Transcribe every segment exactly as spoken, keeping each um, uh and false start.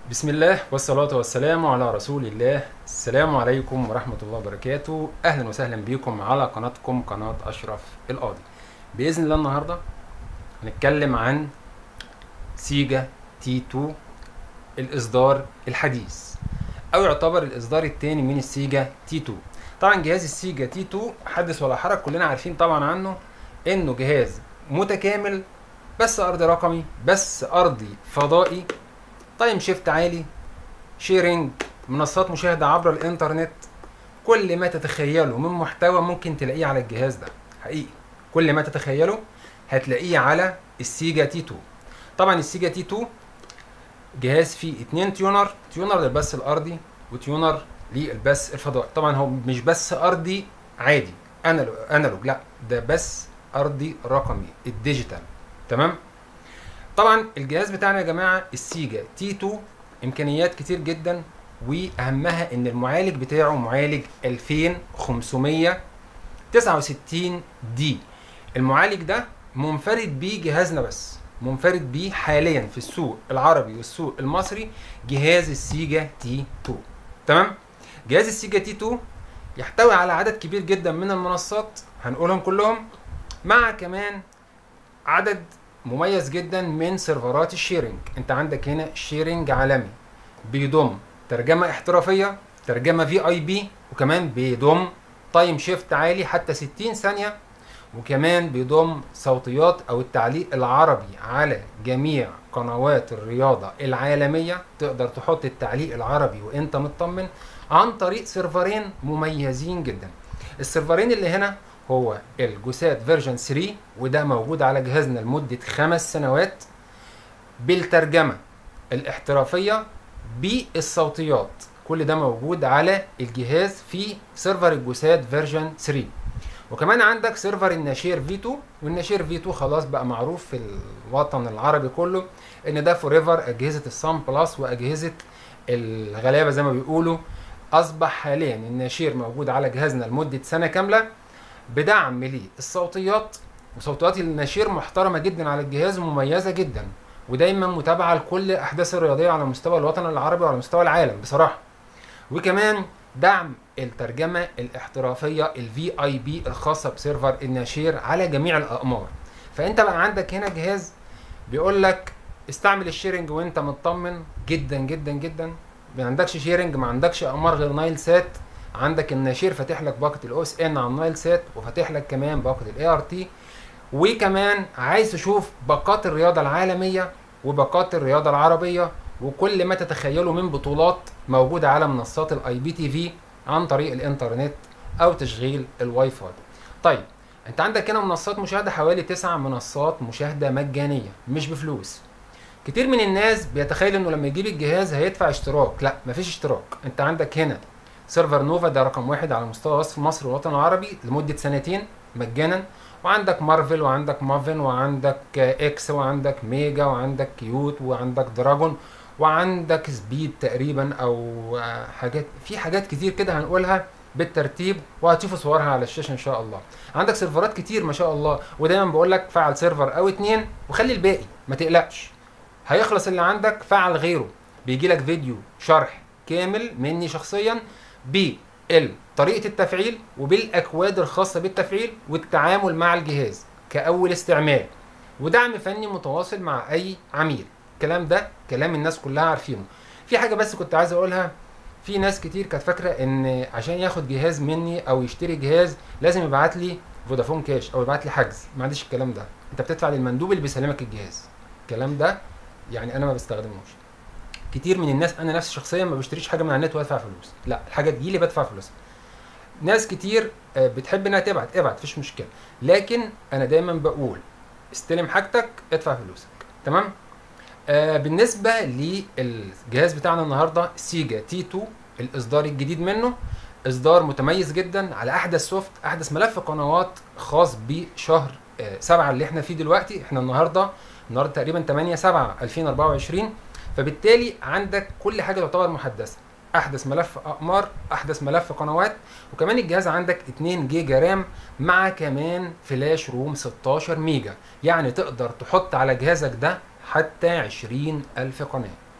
بسم الله والصلاة والسلام على رسول الله. السلام عليكم ورحمة الله وبركاته. أهلا وسهلا بكم على قناتكم قناة أشرف القاضي. بإذن الله النهاردة هنتكلم عن سيجا تي اتنين، الإصدار الحديث أو يعتبر الإصدار الثاني من السيجا تي اتنين. طبعا جهاز السيجا تي اتنين حدث ولا حرج، كلنا عارفين طبعا عنه إنه جهاز متكامل، بس أرضي رقمي، بس أرضي فضائي، تايم شيفت عالي، شيرنج، منصات مشاهدة عبر الانترنت. كل ما تتخيله من محتوى ممكن تلاقيه على الجهاز ده، حقيقي كل ما تتخيله هتلاقيه على السيجا تي اتنين. طبعا السيجا تي اتنين جهاز فيه اتنين تيونر، تيونر للبث الارضي وتيونر للبث الفضائي. طبعا هو مش بث ارضي عادي انالوج انالوج لا، ده بث ارضي رقمي الديجيتال. تمام. طبعا الجهاز بتاعنا يا جماعه السيجا تي اتنين امكانيات كتير جدا، واهمها ان المعالج بتاعه معالج ألفين وخمسمية وتسعة وستين دي. المعالج ده منفرد بيه جهازنا، بس منفرد بيه حاليا في السوق العربي والسوق المصري جهاز السيجا تي اتنين. تمام. جهاز السيجا تي اتنين يحتوي على عدد كبير جدا من المنصات، هنقولهم كلهم، مع كمان عدد مميز جدا من سيرفرات الشيرنج. انت عندك هنا شيرنج عالمي بيضم ترجمه احترافيه، ترجمه في اي بي، وكمان بيضم تايم شيفت عالي حتى ستين ثانيه، وكمان بيضم صوتيات او التعليق العربي على جميع قنوات الرياضه العالميه. تقدر تحط التعليق العربي وانت مطمن عن طريق سيرفرين مميزين جدا. السيرفرين اللي هنا هو الجوسات فيرجن ثلاثة، وده موجود على جهازنا لمدة خمس سنوات بالترجمة الاحترافية بالصوتيات. كل ده موجود على الجهاز في سيرفر الجوسات فيرجن ثلاثة. وكمان عندك سيرفر الناشير في اتنين، والناشير في اتنين خلاص بقى معروف في الوطن العربي كله ان ده فوريفر اجهزة السان بلس واجهزة الغلابة زي ما بيقولوا. اصبح حاليا الناشير موجود على جهازنا لمدة سنة كاملة بدعم للصوتيات، وصوتيات الناشير محترمه جدا على الجهاز ومميزه جدا، ودايما متابعه لكل الاحداث الرياضيه على مستوى الوطن العربي وعلى مستوى العالم بصراحه. وكمان دعم الترجمه الاحترافيه الفي اي بي الخاصه بسيرفر الناشير على جميع الاقمار. فانت بقى عندك هنا جهاز بيقول لك استعمل الشيرنج وانت مطمن جدا جدا جدا. ما عندكش شيرنج، ما عندكش اقمار غير نايل سات، عندك الناشير فاتح لك باقه الاو اس ان على النايل سات، وفاتح لك كمان باقه الاي ار تي، وكمان عايز تشوف باقات الرياضه العالميه وباقات الرياضه العربيه وكل ما تتخيله من بطولات موجوده على منصات الاي بي تي في عن طريق الانترنت او تشغيل الواي فاي. طيب انت عندك هنا منصات مشاهده، حوالي تسع منصات مشاهده مجانيه مش بفلوس. كتير من الناس بيتخيل انه لما يجيب الجهاز هيدفع اشتراك. لا، مفيش اشتراك. انت عندك هنا سيرفر نوفا، ده رقم واحد على مستوى وصف مصر والوطن العربي لمدة سنتين مجانا، وعندك مارفل وعندك مافن وعندك اكس وعندك ميجا وعندك كيوت وعندك دراجون وعندك سبيد تقريبا، او حاجات، في حاجات كتير كده هنقولها بالترتيب وهتشوفوا صورها على الشاشة ان شاء الله. عندك سيرفرات كتير ما شاء الله، ودايما بقول لك فعل سيرفر او اتنين وخلي الباقي، ما تقلقش، هيخلص اللي عندك فعل غيره. بيجي لك فيديو شرح كامل مني شخصيا بطريقة التفعيل وبالأكواد الخاصة بالتفعيل والتعامل مع الجهاز كأول استعمال، ودعم فني متواصل مع أي عميل. الكلام ده كلام الناس كلها عارفينه. في حاجة بس كنت عايز أقولها، في ناس كتير كانت فاكرة إن عشان ياخد جهاز مني أو يشتري جهاز لازم يبعت لي فودافون كاش أو يبعت لي حجز. ما عنديش الكلام ده، أنت بتدفع للمندوب اللي بيسلمك الجهاز. الكلام ده يعني أنا ما بستخدموش. كتير من الناس، انا نفسي شخصيا ما بشتريش حاجه من على النت وادفع فلوس، لا، الحاجه تجيلي بدفع فلوسها. ناس كتير بتحب انها تبعت، ابعت مفيش مشكله، لكن انا دايما بقول استلم حاجتك ادفع فلوسك. تمام. آه بالنسبه للجهاز بتاعنا النهارده سيجا تي اتنين، الاصدار الجديد منه اصدار متميز جدا على احدث سوفت، احدث ملف قنوات خاص بشهر آه سبعة اللي احنا فيه دلوقتي. احنا النهارده النهارده تقريبا تمانية سبعة ألفين وأربعة وعشرين، فبالتالي عندك كل حاجه تعتبر محدثه، احدث ملف اقمار، احدث ملف قنوات، وكمان الجهاز عندك اتنين جيجا رام مع كمان فلاش روم ستاشر ميجا، يعني تقدر تحط على جهازك ده حتى عشرين ألف قناه.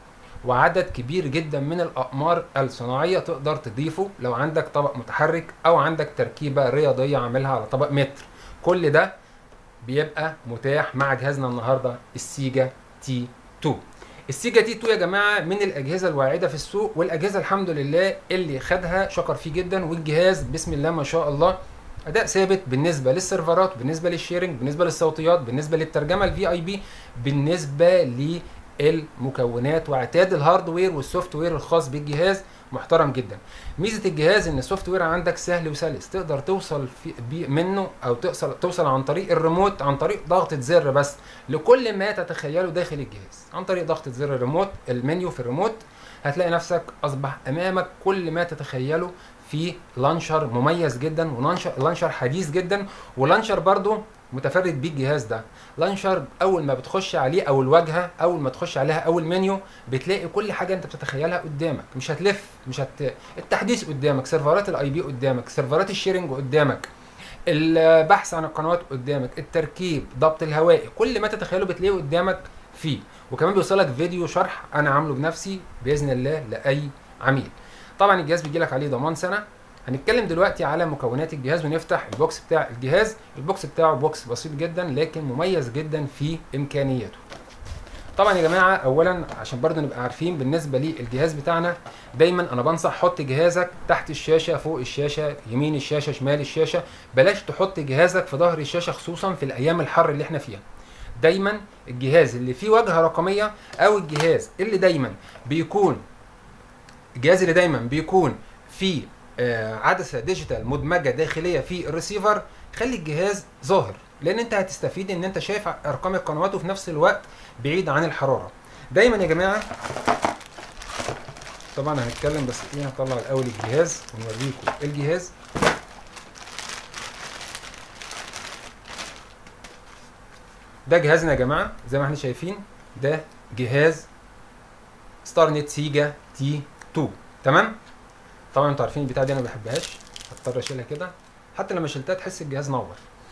وعدد كبير جدا من الاقمار الصناعيه تقدر تضيفه لو عندك طبق متحرك او عندك تركيبه رياضيه عاملها على طبق متر. كل ده بيبقى متاح مع جهازنا النهارده السيجا تي اتنين. السيجا تي اتنين يا جماعه من الاجهزه الواعده في السوق، والاجهزه الحمد لله اللي خدها شكر فيه جدا، والجهاز بسم الله ما شاء الله اداء ثابت بالنسبه للسيرفرات، بالنسبه للشيرنج، بالنسبه للصوتيات، بالنسبه للترجمه الفي اي بي، بالنسبه للمكونات واعتاد الهاردوير والسوفت وير الخاص بالجهاز محترم جدا. ميزه الجهاز ان السوفت وير عندك سهل وسلس، تقدر توصل في منه او توصل توصل عن طريق الريموت، عن طريق ضغطه زر بس لكل ما تتخيله داخل الجهاز. عن طريق ضغطه زر الريموت، المنيو في الريموت، هتلاقي نفسك اصبح امامك كل ما تتخيله في لانشر مميز جدا، ولانشر لانشر حديث جدا، ولانشر برضو متفرد بيه الجهاز ده. لانشر اول ما بتخش عليه او الواجهه اول ما تخش عليها او المنيو بتلاقي كل حاجه انت بتتخيلها قدامك، مش هتلف، مش هت التحديث قدامك، سيرفرات الاي بي قدامك، سيرفرات الشيرنج قدامك، البحث عن القنوات قدامك، التركيب، ضبط الهوائي، كل ما تتخيله بتلاقيه قدامك فيه. وكمان بيوصلك فيديو شرح انا عامله بنفسي باذن الله لاي عميل. طبعا الجهاز بيجي لك عليه ضمان سنه. هنتكلم دلوقتي على مكونات الجهاز ونفتح البوكس بتاع الجهاز. البوكس بتاعه بوكس بسيط جدا لكن مميز جدا في امكانياته. طبعا يا جماعه اولا عشان برضه نبقى عارفين بالنسبه للجهاز بتاعنا، دايما انا بنصح حط جهازك تحت الشاشه، فوق الشاشه، يمين الشاشه، شمال الشاشه. بلاش تحط جهازك في ظهر الشاشه خصوصا في الايام الحر اللي احنا فيها. دايما الجهاز اللي فيه واجهه رقميه او الجهاز اللي دايما بيكون الجهاز اللي دايما بيكون فيه آه عدسه ديجيتال مدمجه داخليه في الريسيفر، خلي الجهاز ظاهر، لان انت هتستفيد ان انت شايف ارقام القنوات وفي نفس الوقت بعيد عن الحراره. دايما يا جماعه طبعا هنتكلم بس ايه، هنطلع الاول الجهاز ونوريكم الجهاز. ده جهازنا يا جماعه زي ما احنا شايفين، ده جهاز ستار نت سيجا تي اتنين. تمام. طبعا انتوا عارفين البتاعه دي انا ما بحبهاش، هضطر اشيلها كده، حتى لما شلتها تحس الجهاز نور.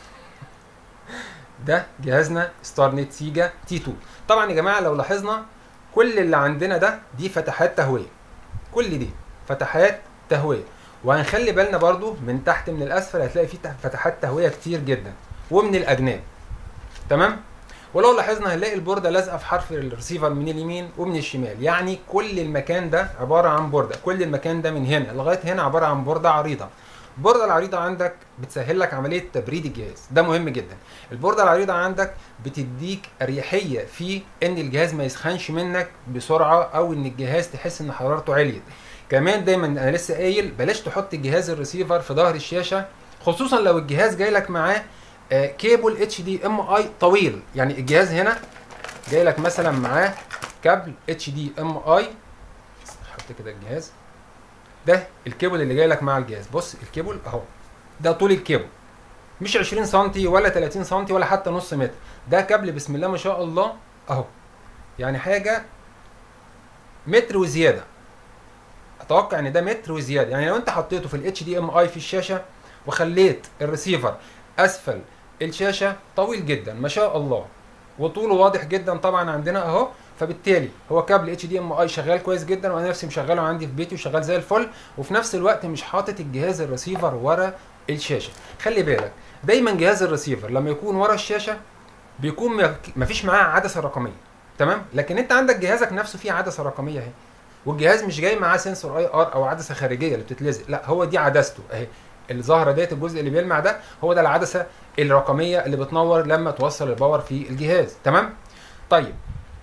ده جهازنا ستار نت سيجا تي اتنين. طبعا يا جماعه لو لاحظنا كل اللي عندنا ده دي فتحات تهويه، كل دي فتحات تهويه، وهنخلي بالنا برضو من تحت من الاسفل هتلاقي فيه فتحات تهويه كتير جدا ومن الاجناب. تمام. ولو لاحظنا هنلاقي البورده لازقه في حرف الريسيفر من اليمين ومن الشمال، يعني كل المكان ده عباره عن بورده، كل المكان ده من هنا لغايه هنا عباره عن بورده عريضه. البورده العريضه عندك بتسهل لك عمليه تبريد الجهاز، ده مهم جدا. البورده العريضه عندك بتديك اريحيه في ان الجهاز ما يسخنش منك بسرعه او ان الجهاز تحس ان حرارته عليت. كمان دايما انا لسه قايل بلاش تحط الجهاز الريسيفر في ظهر الشاشه، خصوصا لو الجهاز جاي لك معاه كيبل اتش دي ام اي طويل. يعني الجهاز هنا جاي لك مثلا معاه كابل اتش دي ام اي، حط كده الجهاز ده الكيبل اللي جاي لك مع الجهاز. بص الكيبل اهو، ده طول الكيبل مش عشرين سنتي ولا تلاتين سنتي ولا حتى نص متر، ده كابل بسم الله ما شاء الله اهو، يعني حاجه متر وزياده. اتوقع ان ده متر وزياده. يعني لو انت حطيته في الاتش دي ام اي في الشاشه وخليت الريسيفر اسفل الشاشه طويل جدا ما شاء الله، وطوله واضح جدا طبعا عندنا اهو، فبالتالي هو كابل اتش دي ام اي شغال كويس جدا، وانا نفسي مشغله عندي في بيتي وشغال زي الفل، وفي نفس الوقت مش حاطط الجهاز الريسيفر ورا الشاشه. خلي بالك دايما جهاز الريسيفر لما يكون ورا الشاشه بيكون مفيش معاه عدسه رقميه. تمام. لكن انت عندك جهازك نفسه فيه عدسه رقميه اهي، والجهاز مش جاي معاه سنسور اي ار او عدسه خارجيه اللي بتتلزق، لا هو دي عدسته اهي الظاهره ديت، الجزء اللي بيلمع ده هو ده العدسه الرقميه اللي بتنور لما توصل الباور في الجهاز. تمام. طيب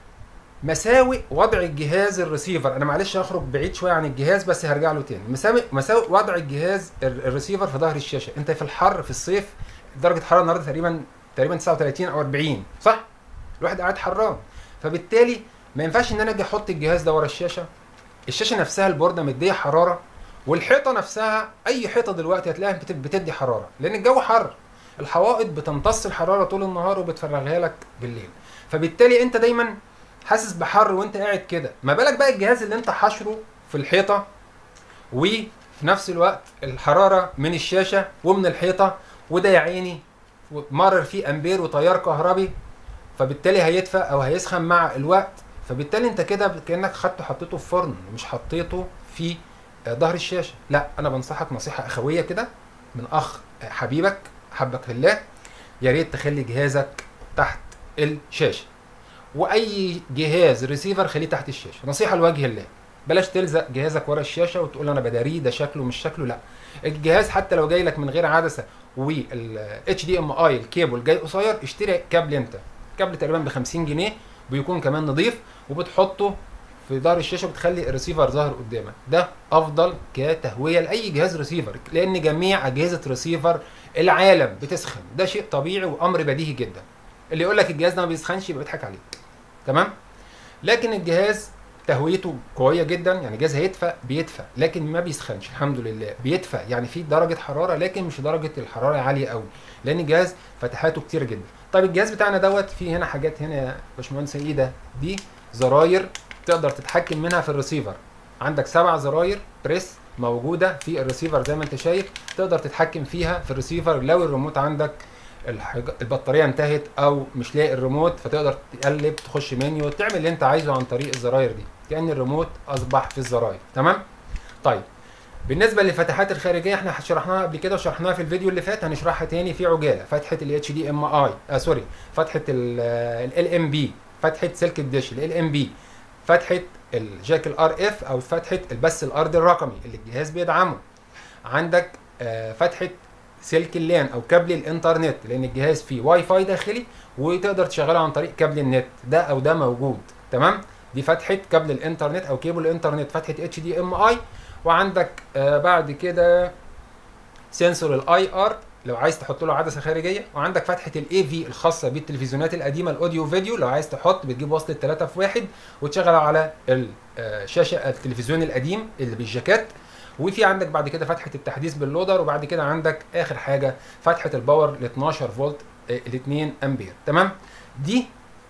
مساوئ وضع الجهاز الريسيفر، انا معلش هخرج بعيد شويه عن الجهاز بس هرجع له تاني. مساوئ مساوئ وضع الجهاز الريسيفر في ظهر الشاشه. انت في الحر في الصيف درجه الحراره النهارده تقريبا تقريبا تسعة وتلاتين او اربعين صح؟ الواحد قاعد حران، فبالتالي ما ينفعش ان انا اجي احط الجهاز ده ورا الشاشه. الشاشه نفسها البورده مديه حراره، والحيطه نفسها اي حيطه دلوقتي هتلاقيها بتدي حراره لان الجو حر. الحوائط بتمتص الحراره طول النهار وبتفرغها لك بالليل، فبالتالي انت دايما حاسس بحر وانت قاعد كده. ما بالك بقى الجهاز اللي انت حشره في الحيطه وفي نفس الوقت الحراره من الشاشه ومن الحيطه، وده يا عيني مرر فيه امبير وتيار كهربي، فبالتالي هيدفى او هيسخن مع الوقت، فبالتالي انت كده كانك خدته حطيته في فرن، مش حطيته في ظهر الشاشه. لا، انا بنصحك نصيحه اخويه كده من اخ حبيبك حبك في الله، يا ريت تخلي جهازك تحت الشاشه، واي جهاز ريسيفر خليه تحت الشاشه، نصيحه لوجه الله. بلاش تلزق جهازك ورا الشاشه وتقول انا بداريه ده شكله مش شكله. لا، الجهاز حتى لو جاي لك من غير عدسه وال اتش دي ام اي الكيبل جاي قصير، اشتري كابل انت، كابل تقريبا ب خمسين جنيه بيكون كمان نظيف، وبتحطه في ظهر الشاشه وبتخلي الريسيفر ظاهر قدامك. ده افضل كتهويه لاي جهاز ريسيفر، لان جميع اجهزه ريسيفر العالم بتسخن، ده شيء طبيعي وامر بديهي جدا. اللي يقول لك الجهاز ده ما بيسخنش يبقى بيضحك عليك، تمام؟ لكن الجهاز تهويته قويه جدا، يعني جهاز هيدفى بيدفى لكن ما بيسخنش، الحمد لله بيدفى، يعني في درجه حراره لكن مش درجه الحراره عاليه قوي، لان الجهاز فتحاته كتير جدا. طيب الجهاز بتاعنا دوت فيه هنا حاجات هنا يا باشمهندس، ايه ده؟ دي زراير تقدر تتحكم منها في الريسيفر. عندك سبع زراير بريس موجوده في الريسيفر زي ما انت شايف، تقدر تتحكم فيها في الريسيفر. لو الريموت عندك البطاريه انتهت او مش لاقي الريموت، فتقدر تقلب تخش منيو تعمل اللي انت عايزه عن طريق الزراير دي، كأن الريموت اصبح في الزراير، تمام؟ طيب بالنسبه للفتحات الخارجيه احنا شرحناها قبل كده وشرحناها في الفيديو اللي فات، هنشرحها تاني في عجاله. فتحه ال اتش دي ام اي آه سوري فتحه ال ام بي، فتحه سلك الدش ال ام بي، فتحه الجاك الار اف او فتحه البث الارضي الرقمي اللي الجهاز بيدعمه. عندك آه فتحه سلك اللان او كابل الانترنت، لان الجهاز فيه واي فاي داخلي وتقدر تشغله عن طريق كابل النت، ده او ده موجود، تمام؟ دي فتحه كابل الانترنت او كيبل الانترنت، فتحه اتش دي ام اي. وعندك آه بعد كده سنسور الاي ار لو عايز تحط له عدسه خارجيه. وعندك فتحه الاي في الخاصه بالتلفزيونات القديمه الاوديو فيديو، لو عايز تحط بتجيب وصله ثلاثة في واحد وتشغله على الشاشه التلفزيون القديم اللي بالجاكات. وفي عندك بعد كده فتحه التحديث باللودر. وبعد كده عندك اخر حاجه فتحه الباور ل اتناشر فولت ل اتنين امبير، تمام؟ دي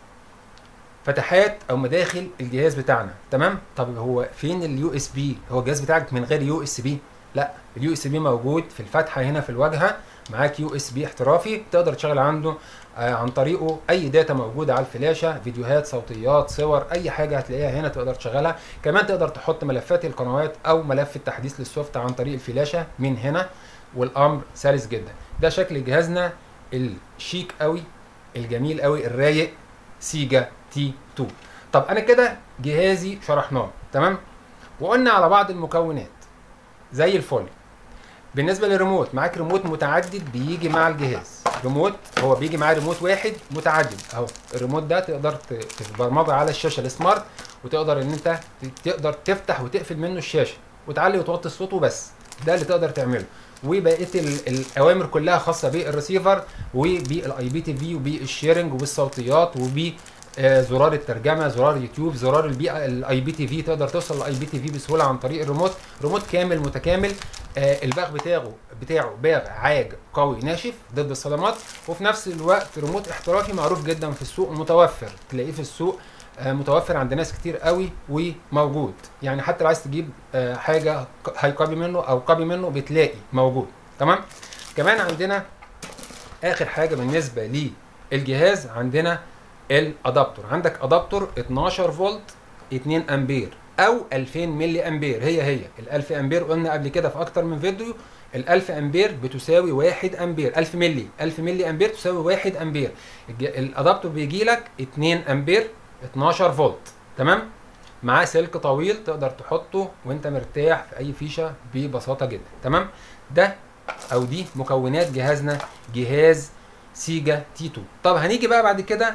فتحات او مداخل الجهاز بتاعنا، تمام؟ طب هو فين اليو اس بي؟ هو الجهاز بتاعك من غير يو اس بي؟ لا، اليو اس بي موجود في الفتحه هنا في الواجهه، معاك يو اس بي احترافي تقدر تشغل عنده آه عن طريقه اي داتا موجوده على الفلاشه، فيديوهات، صوتيات، صور، اي حاجه هتلاقيها هنا تقدر تشغلها. كمان تقدر تحط ملفات القنوات او ملف التحديث للسوفت عن طريق الفلاشه من هنا، والامر سلس جدا. ده شكل جهازنا الشيك قوي الجميل قوي الرايق سيجا تي اتنين. طب انا كده جهازي شرحناه، تمام؟ وقلنا على بعض المكونات زي الفل. بالنسبه للريموت، معاك ريموت متعدد بيجي مع الجهاز. ريموت هو بيجي معاه ريموت واحد متعدد اهو. الريموت ده تقدر تبرمجه على الشاشه السمارت، وتقدر ان انت تقدر تفتح وتقفل منه الشاشه وتعلي وتوطي الصوت وبس، ده اللي تقدر تعمله. وبقيه الاوامر كلها خاصه بالريسيفر وبالاي بي تي في وبالشيرنج وبالصوتيات وب زرار الترجمه، زرار يوتيوب، زرار البي الاي بي تي في، تقدر توصل للاي بي تي في بسهوله عن طريق الريموت. ريموت كامل متكامل. آه الباغ بتاعه بتاعه باغ عاج قوي ناشف ضد الصدمات، وفي نفس الوقت ريموت احترافي معروف جدا في السوق، متوفر تلاقيه في السوق، آه متوفر عند ناس كتير قوي وموجود. يعني حتى لو عايز تجيب آه حاجه هاي كوبي منه او كوبي منه بتلاقي موجود، تمام؟ كمان عندنا اخر حاجه بالنسبه للجهاز، عندنا الادابتور. عندك ادابتور اتناشر فولت اتنين امبير او الفين ملي امبير، هي هي ال الف امبير قلنا قبل كده في اكتر من فيديو. ال الف امبير بتساوي واحد امبير، الف ملي الف ملي امبير تساوي واحد امبير. الادابتور بيجي لك اتنين امبير اتناشر فولت، تمام؟ معاه سلك طويل تقدر تحطه وانت مرتاح في اي فيشه ببساطه جدا، تمام؟ ده او دي مكونات جهازنا، جهاز سيجا تي اتنين. طب هنيجي بقى بعد كده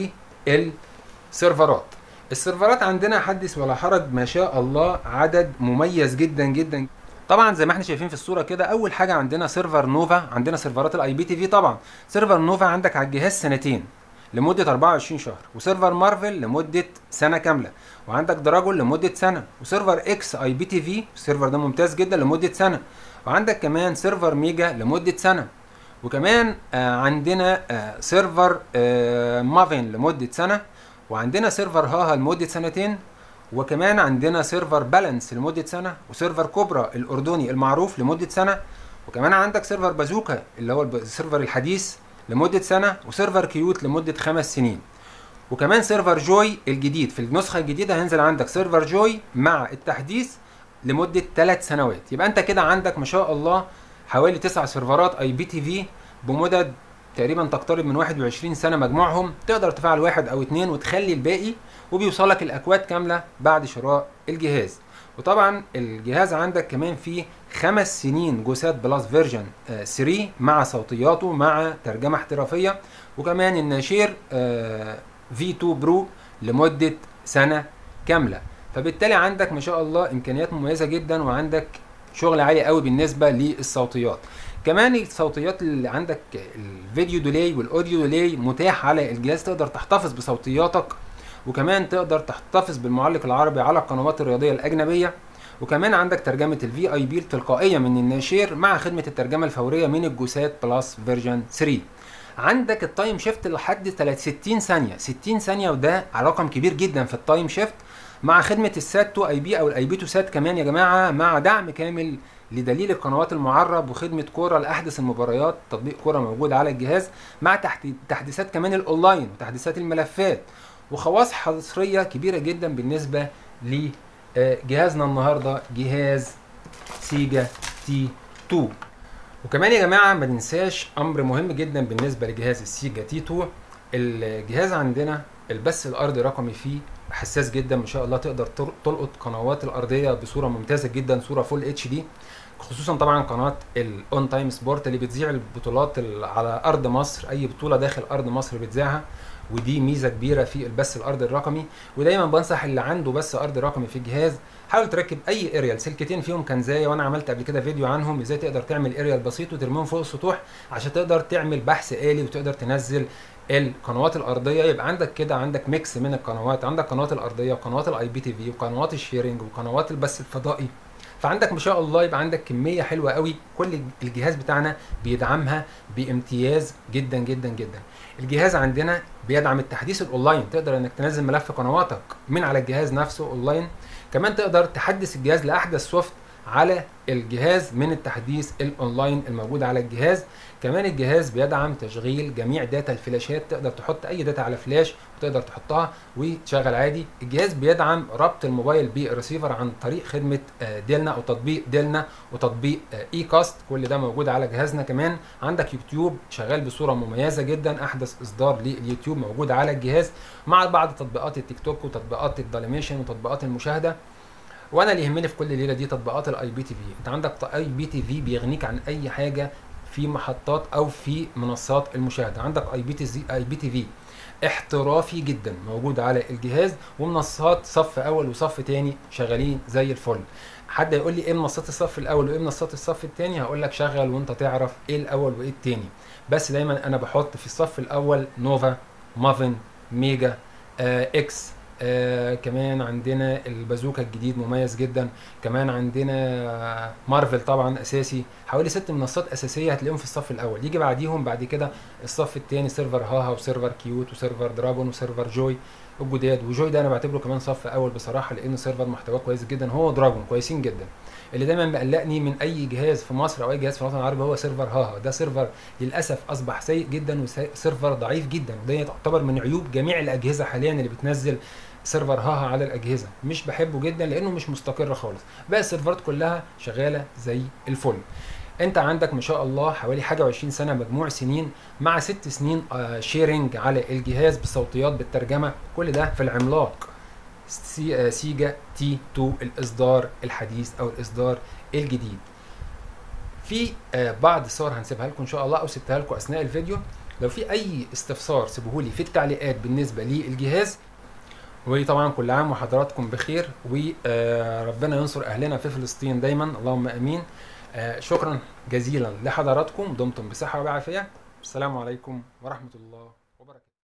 للسيرفرات. السيرفرات عندنا حدث ولا حرج ما شاء الله، عدد مميز جدا جدا. طبعا زي ما احنا شايفين في الصوره كده، اول حاجه عندنا سيرفر نوفا، عندنا سيرفرات الاي بي تي في. طبعا سيرفر نوفا عندك على الجهاز سنتين لمده اربعة وعشرين شهر، وسيرفر مارفل لمده سنه كامله، وعندك دراجون لمده سنه، وسيرفر اكس اي بي تي في السيرفر ده ممتاز جدا لمده سنه، وعندك كمان سيرفر ميجا لمده سنه، وكمان آه عندنا آه سيرفر آه مافين لمده سنه، وعندنا سيرفر هاها لمده سنتين، وكمان عندنا سيرفر بالانس لمده سنه، وسيرفر كوبرا الاردني المعروف لمده سنه، وكمان عندك سيرفر بازوكا اللي هو السيرفر الحديث لمده سنه، وسيرفر كيوت لمده خمس سنين. وكمان سيرفر جوي الجديد في النسخه الجديده هينزل عندك سيرفر جوي مع التحديث لمده ثلاث سنوات. يبقى انت كده عندك ما شاء الله حوالي تسع سيرفرات اي بي تي في بمدد تقريبا تقترب من واحد وعشرين سنه مجموعهم، تقدر تفعل واحد او اتنين وتخلي الباقي، وبيوصلك الاكواد كامله بعد شراء الجهاز. وطبعا الجهاز عندك كمان فيه خمس سنين جوسات بلس فيرجن ثلاثة مع صوتياته مع ترجمه احترافيه، وكمان الناشير في اتنين برو لمده سنه كامله. فبالتالي عندك ما شاء الله امكانيات مميزه جدا، وعندك شغل عالي قوي بالنسبه للصوتيات. كمان الصوتيات اللي عندك الفيديو ديلي والاوديو ديلي متاح على الجهاز، تقدر تحتفظ بصوتياتك، وكمان تقدر تحتفظ بالمعلق العربي على القنوات الرياضيه الاجنبيه. وكمان عندك ترجمه الفي اي بي التلقائيه من الناشير مع خدمه الترجمه الفوريه من الجوسات بلس فيرجن ثلاثة. عندك التايم شيفت لحد ستين ثانيه، ستين ثانيه، وده رقم كبير جدا في التايم شيفت، مع خدمه السات اتنين اي بي او الاي بي اتنين سات كمان يا جماعه، مع دعم كامل لدليل القنوات المعرب، وخدمه كوره لاحدث المباريات، تطبيق كوره موجود على الجهاز، مع تحت تحديثات كمان الاونلاين وتحديثات الملفات، وخواص حصريه كبيره جدا بالنسبه لجهازنا النهارده، جهاز سيجا تي اتنين. وكمان يا جماعه ما ننساش امر مهم جدا بالنسبه لجهاز السيجا تي اتنين، الجهاز عندنا البث الارضي رقمي فيه حساس جدا ما شاء الله، تقدر تلقط قنوات الارضيه بصوره ممتازه جدا، صوره فول اتش دي، خصوصا طبعا قناه الاون تايم سبورت اللي بتذيع البطولات على ارض مصر، اي بطوله داخل ارض مصر بتذاعها، ودي ميزه كبيره في البث الارضي الرقمي. ودايما بنصح اللي عنده بث ارضي رقمي في الجهاز، حاول تركب اي اريال سلكتين فيهم كنزايه، وانا عملت قبل كده فيديو عنهم ازاي تقدر تعمل اريال بسيط وترميهم فوق السطوح عشان تقدر تعمل بحث آلي وتقدر تنزل القنوات الارضيه. يبقى عندك كده عندك ميكس من القنوات، عندك قنوات الارضيه وقنوات الاي بي تي في وقنوات الشيرنج وقنوات البث الفضائي، فعندك ما شاء الله يبقى عندك كميه حلوه قوي، كل الجهاز بتاعنا بيدعمها بامتياز جدا جدا جدا. الجهاز عندنا بيدعم التحديث الاونلاين، تقدر انك تنزل ملف قنواتك من على الجهاز نفسه اونلاين، كمان تقدر تحدث الجهاز لاحدث سوفت على الجهاز من التحديث الاونلاين الموجود على الجهاز. كمان الجهاز بيدعم تشغيل جميع داتا الفلاشات، تقدر تحط اي داتا على فلاش وتقدر تحطها وتشغل عادي. الجهاز بيدعم ربط الموبايل بالريسيفر عن طريق خدمه ديلنا او تطبيق ديلنا وتطبيق اي كاست، كل ده موجود على جهازنا. كمان عندك يوتيوب شغال بصوره مميزه جدا، احدث اصدار لليوتيوب موجود على الجهاز، مع بعض تطبيقات التيك توك وتطبيقات الداليميشن وتطبيقات المشاهده. وانا اللي يهمني في كل ليله دي تطبيقات الاي بي تي في، انت عندك اي بي تي في بيغنيك عن اي حاجه في محطات او في منصات المشاهده. عندك اي بي تي في اي بي تي في احترافي جدا موجود على الجهاز، ومنصات صف اول وصف تاني شغالين زي الفل. حد يقول لي ايه منصات الصف الاول وايه منصات الصف التاني، هقول لك شغل وانت تعرف ايه الاول وايه التاني. بس دايما انا بحط في الصف الاول نوفا، مافن، ميجا، آه اكس، آه كمان عندنا البازوكا الجديد مميز جدا، كمان عندنا مارفل طبعا اساسي، حوالي ست منصات اساسيه هتلاقيهم في الصف الاول. يجي بعديهم بعد كده الصف الثاني سيرفر هاها وسيرفر كيوت وسيرفر دراجون وسيرفر جوي الجداد، وجوي ده انا بعتبره كمان صف اول بصراحه، لانه سيرفر محتواه كويس جدا، هو دراجون كويسين جدا. اللي دايما مقلقني من اي جهاز في مصر او اي جهاز في الوطن العربي هو سيرفر هاها، ده سيرفر للاسف اصبح سيء جدا وسيرفر ضعيف جدا، وده تعتبر من عيوب جميع الاجهزه حاليا اللي بتنزل سيرفر هاها على الاجهزه، مش بحبه جدا لانه مش مستقر خالص. باقي السيرفرات كلها شغاله زي الفل. انت عندك ما شاء الله حوالي حاجه وعشرين سنه، مجموع سنين مع ست سنين آه شيرنج على الجهاز بالصوتيات بالترجمه، كل ده في العملاق سي آه سيجا تي اتنين الاصدار الحديث او الاصدار الجديد. في آه بعض الصور هنسيبها لكم ان شاء الله او سبتها لكم اثناء الفيديو، لو في اي استفسار سيبوه لي في التعليقات بالنسبه للجهاز. وطبعا كل عام وحضراتكم بخير، وربنا ينصر اهلنا في فلسطين دايما، اللهم امين. شكرا جزيلا لحضراتكم، دمتم بصحه وبعافيه، السلام عليكم ورحمه الله